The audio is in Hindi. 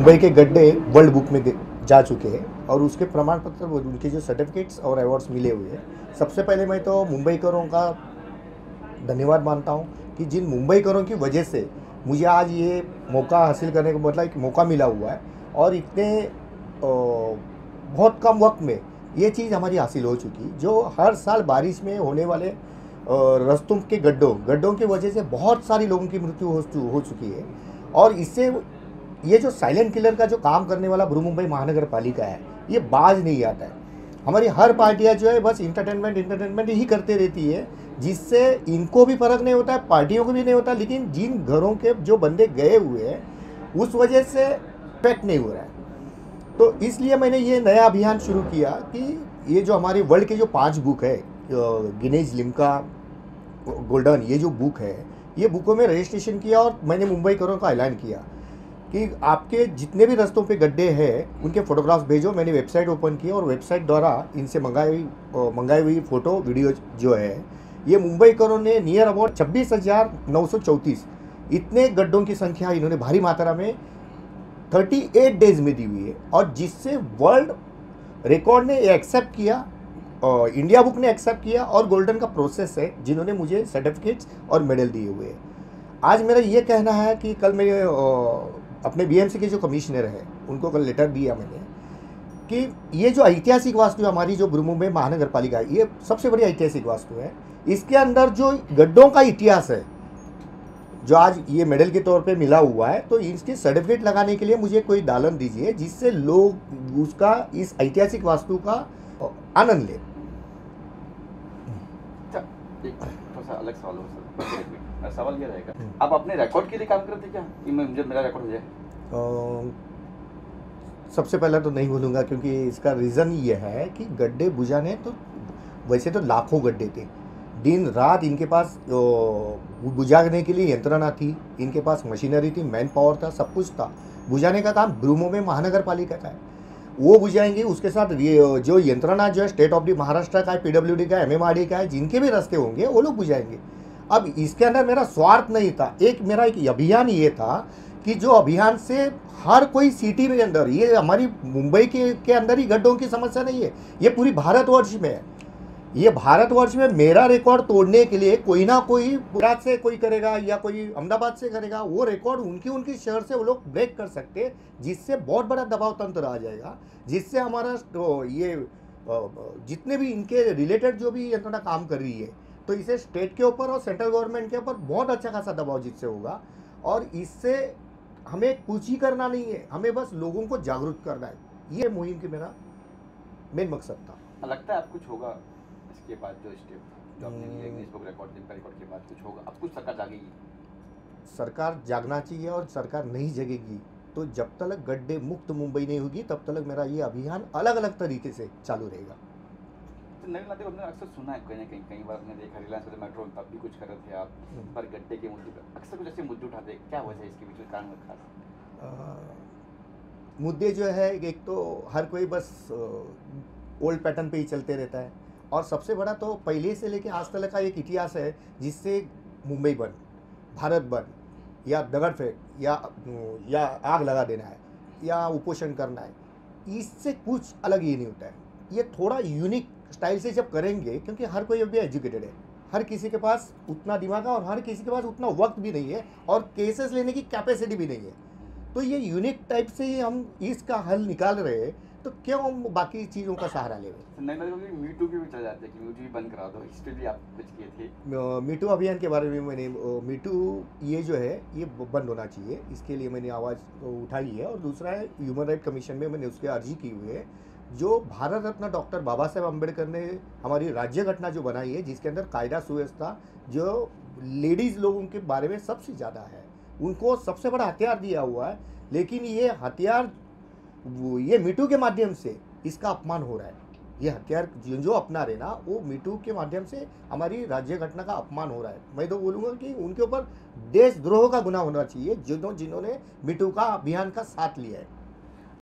मुंबई के गड्ढे वर्ल्ड बुक में जा चुके हैं और उसके प्रमाण पत्र उनके जो सर्टिफिकेट्स और अवार्ड्स मिले हुए हैं। सबसे पहले मैं तो मुंबईकरों का धन्यवाद मानता हूं कि जिन मुंबईकरों की वजह से मुझे आज ये मौका हासिल करने का मतलब एक मौका मिला हुआ है और इतने बहुत कम वक्त में ये चीज़ हमारी हासिल हो चुकी। जो हर साल बारिश में होने वाले रास्तों के गड्ढों की वजह से बहुत सारी लोगों की मृत्यु हो चुकी है और इससे ये जो साइलेंट किलर का जो काम करने वाला बृहन्मुंबई महानगर पालिका है ये बाज नहीं आता है। हमारी हर पार्टियां जो है बस इंटरटेनमेंट ही करते रहती है, जिससे इनको भी फर्क नहीं होता है, पार्टियों को भी नहीं होता, लेकिन जिन घरों के जो बंदे गए हुए हैं उस वजह से इफेक्ट नहीं हो रहा है। तो इसलिए मैंने ये नया अभियान शुरू किया कि ये जो हमारी वर्ल्ड के जो 5 बुक है, गिनीज लिम्का गोल्डन, ये जो बुक है, ये बुकों में रजिस्ट्रेशन किया और मैंने मुंबईकरों का ऐलान किया कि आपके जितने भी रास्तों पे गड्ढे हैं उनके फोटोग्राफ्स भेजो। मैंने वेबसाइट ओपन की और वेबसाइट द्वारा इनसे मंगाई हुई फ़ोटो वीडियो जो है ये मुंबईकरों ने नियर अबाउट 26,934 इतने गड्ढों की संख्या इन्होंने भारी मात्रा में 38 डेज में दी हुई है और जिससे वर्ल्ड रिकॉर्ड ने एक्सेप्ट किया, इंडिया बुक ने एक्सेप्ट किया और गोल्डन का प्रोसेस है जिन्होंने मुझे सर्टिफिकेट्स और मेडल दिए हुए हैं। आज मेरा ये कहना है कि कल मैं अपने बीएमसी के जो कमिश्नर है उनको कल लेटर दिया मैंने कि ये जो ऐतिहासिक वास्तु है हमारी जो बृहन्मुंबई महानगर पालिका है, ये सबसे बड़ी ऐतिहासिक वास्तु है। इसके अंदर जो गड्ढों का इतिहास है जो आज ये मेडल के तौर पे मिला हुआ है, तो इसके सर्टिफिकेट लगाने के लिए मुझे कोई दालन दीजिए जिससे लोग उसका इस ऐतिहासिक वास्तु का आनंद ले। अलग सवाल हो सवाल ये रहेगा, आप अपने रिकॉर्ड के लिए काम करते क्या कि मुझे मेरा रिकॉर्ड हो जाए? सबसे पहले तो नहीं बोलूँगा क्योंकि इसका रीज़न ये है कि गड्ढे बुझाने तो वैसे तो लाखों गड्ढे थे, दिन रात इनके पास बुझाने के लिए यंत्रणा थी, इनके पास मशीनरी थी, मैन पावर था, सब कुछ था। बुझाने का काम बृहन्मुंबई महानगर पालिका का है, वो बुझाएंगे। उसके साथ जो यंत्रणा जो है स्टेट ऑफ द महाराष्ट्र का है, पीडब्ल्यूडी का है, एमएमआरडी का है, जिनके भी रास्ते होंगे वो लोग बुझाएंगे। अब इसके अंदर मेरा स्वार्थ नहीं था, मेरा एक अभियान ये था कि जो अभियान से हर कोई सिटी में अंदर, ये हमारी मुंबई के अंदर ही गड्ढों की समस्या नहीं है, ये पूरी भारतवर्ष में है। ये भारतवर्ष में मेरा रिकॉर्ड तोड़ने के लिए कोई ना कोई गुजरात से कोई करेगा या कोई अहमदाबाद से करेगा, वो रिकॉर्ड उनकी शहर से वो लोग ब्रेक कर सकते, जिससे बहुत बड़ा दबाव तंत्र आ जाएगा, जिससे हमारा ये जितने भी इनके रिलेटेड जो भी यंत्रणा काम कर रही है, तो इसे स्टेट के ऊपर और सेंट्रल गवर्नमेंट के ऊपर बहुत अच्छा खासा दबाव जिससे होगा। और इससे हमें कुछ ही करना नहीं है, हमें बस लोगों को जागरूक करना है। ये मुहिम की मेरा मेन मकसद था। लगता है अब कुछ होगा इसके बाद जो स्टेप जो आपने लिया गिनीज बुक रिकॉर्ड के बाद कुछ होगा? अब कुछ सरकार जागेगी? सरकार जागना चाहिए और सरकार नहीं जगेगी तो जब तक गड्ढे मुक्त मुंबई नहीं होगी तब तक मेरा ये अभियान अलग अलग तरीके से चालू रहेगा। तो नवीन लाते हमने अक्सर सुना है कहीं ना कई बार हमने देखा रिलायंस वाले मेट्रो में तब भी कुछ कर रहे थे आप, पर गड्ढे के मुद्दे पर अक्सर कुछ ऐसे मुद्दे उठाते हैं, क्या वजह है इसके पीछे कारण खास? मुद्दे जो है एक तो हर कोई बस ओल्ड पैटर्न पे ही चलते रहता है और सबसे बड़ा तो पहले से लेके आज तक का एक इतिहास है जिससे मुंबई बंद, भारत बंद या दगड़ फेंक या आग लगा देना है या उपोषण करना है, इससे कुछ अलग ये नहीं होता है। ये थोड़ा यूनिक स्टाइल से जब करेंगे, क्योंकि हर कोई अभी एजुकेटेड है, हर किसी के पास उतना दिमाग है और हर किसी के पास उतना वक्त भी नहीं है और केसेस लेने की कैपेसिटी भी नहीं है, तो ये यूनिक टाइप से ही हम इसका हल निकाल रहे हैं, तो क्यों हम बाकी चीज़ों का सहारा ले रहे? नहीं मीटू भी चल जाते हैं कि मीटू भी बंद करा दो, इस पर भी आप कुछ किए थे? मीटू अभियान के बारे में मैंने मीटू ये जो है ये बंद होना चाहिए, इसके लिए मैंने आवाज़ उठाई है। और दूसरा है ह्यूमन राइट कमीशन में मैंने उसकी अर्जी की हुई है। जो भारत रत्न डॉक्टर बाबा साहेब अम्बेडकर ने हमारी राज्य घटना जो बनाई है, जिसके अंदर कायदा सुव्यवस्था जो लेडीज़ लोगों के बारे में सबसे ज़्यादा है, उनको सबसे बड़ा हथियार दिया हुआ है, लेकिन ये हथियार ये मीटू के माध्यम से इसका अपमान हो रहा है। ये हथियार जो अपना रहे ना, वो मीटू के माध्यम से हमारी राज्य घटना का अपमान हो रहा है। मैं तो बोलूँगा कि उनके ऊपर देशद्रोह का गुनाह होना चाहिए जिन्होंने मीटू का अभियान का साथ लिया है।